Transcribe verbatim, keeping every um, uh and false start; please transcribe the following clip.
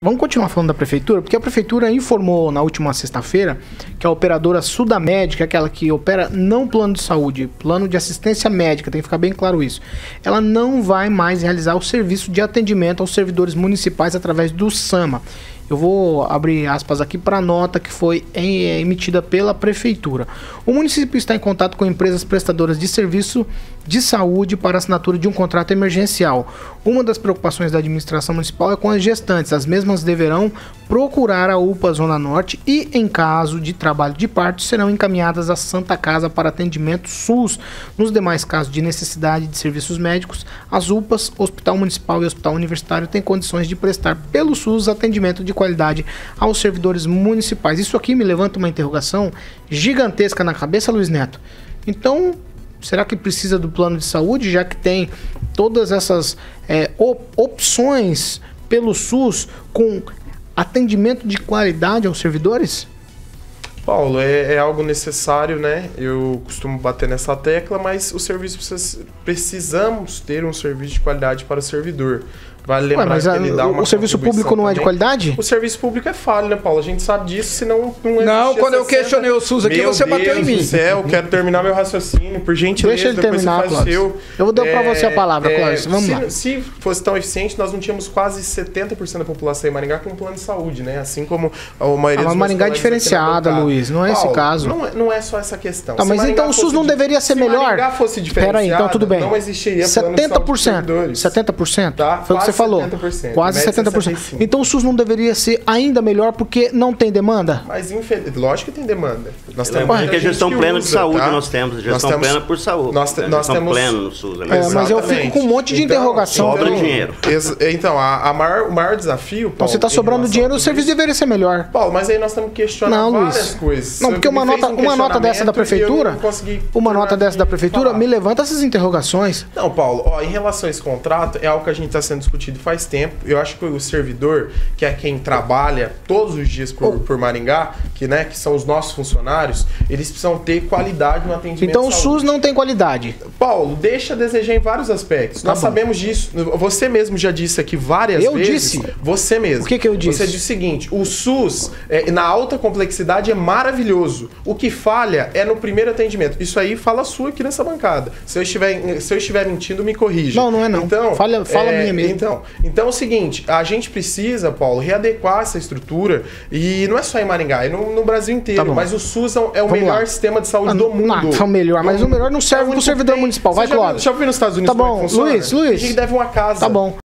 vamos continuar falando da prefeitura, porque a prefeitura informou na última sexta-feira que a operadora Sudamed, que é aquela que opera não plano de saúde, plano de assistência médica, tem que ficar bem claro isso, ela não vai mais realizar o serviço de atendimento aos servidores municipais através do SAMA. Eu vou abrir aspas aqui para a nota que foi em, emitida pela prefeitura. O município está em contato com empresas prestadoras de serviço de saúde para assinatura de um contrato emergencial. Uma das preocupações da administração municipal é com as gestantes. As mesmas deverão procurar a U P A Zona Norte e, em caso de trabalho de parto, serão encaminhadas à Santa Casa para atendimento SUS. Nos demais casos de necessidade de serviços médicos, as U P As, Hospital Municipal e Hospital Universitário têm condições de prestar pelo SUS atendimento de qualidade aos servidores municipais. Isso aqui me levanta uma interrogação gigantesca na cabeça, Luiz Neto. Então, será que precisa do plano de saúde, já que tem todas essas é, op opções pelo SUS com atendimento de qualidade aos servidores? Paulo, é, é algo necessário, né? Eu costumo bater nessa tecla, mas o serviço precisa, precisamos ter um serviço de qualidade para o servidor. Vale lembrar Ué, mas que ele dá uma o serviço público não também. É de qualidade? O serviço público é falho, né, Paulo? A gente sabe disso, senão não Não, quando eu questionei o SUS aqui, você Deus bateu em mim. Do céu, quero terminar meu raciocínio, por gentileza. Deixa ele terminar, Clóvis. Eu vou dar é, para você a palavra, é, Clóvis. Vamos se, lá. Se fosse tão eficiente, nós não tínhamos quase setenta por cento da população em Maringá com um plano de saúde, né? Assim como a maioria ah, dos Maringá é diferenciada, Luiz. Não é Paulo, esse caso. Não é, não é só essa questão. Tá, mas então o SUS não deveria ser melhor? Se Maringá fosse diferenciado, Pera aí, então tudo bem. Não existiria setenta por cento. setenta por cento? Tá? Foi o que você falou. setenta por cento. Quase setenta por cento. Então o SUS não deveria ser ainda melhor porque não tem demanda? Mas infeliz... lógico que tem demanda. Nós temos porque a gestão plena de saúde tá? nós temos. A gestão temos... plena por saúde. Nós, te... nós temos plena no SUS. É, mas eu fico com um monte de então, interrogação. Sobra então, dinheiro. Ex... Então, a, a maior, o maior desafio... Paulo, então, se está sobrando dinheiro, o serviço deveria ser melhor. Paulo, mas aí nós temos que questionar não, várias Luiz. coisas. Não, porque uma nota, um uma nota dessa da prefeitura, uma nota dessa da prefeitura falar. me levanta essas interrogações. Não, Paulo, ó, em relação a esse contrato, é algo que a gente está sendo discutido faz tempo. Eu acho que o servidor, que é quem trabalha todos os dias por, por Maringá, que, né, que são os nossos funcionários, eles precisam ter qualidade no atendimento. Então o SUS não tem qualidade. Paulo, deixa a desejar em vários aspectos. Tá Nós bom. sabemos disso. Você mesmo já disse aqui várias eu vezes. Eu disse? Você mesmo. O que que eu disse? Você disse o seguinte, o SUS, é, na alta complexidade, é maravilhoso. O que falha é no primeiro atendimento. Isso aí fala sua aqui nessa bancada. Se eu estiver, se eu estiver mentindo, me corrija. Não, não é não. Então, fala fala é, minha mesmo. Então, então é o seguinte, a gente precisa, Paulo, readequar essa estrutura e não é só em Maringá, é no, no Brasil inteiro, tá mas o SUS é o Vamos melhor lá. sistema de saúde ah, do mundo. Não, é o melhor, mas o melhor não serve é para o servidor municipal. Vai, Clóvis. Já viu nos Estados Unidos Tá bom, Luiz, Luiz. A gente deve uma casa. Tá bom.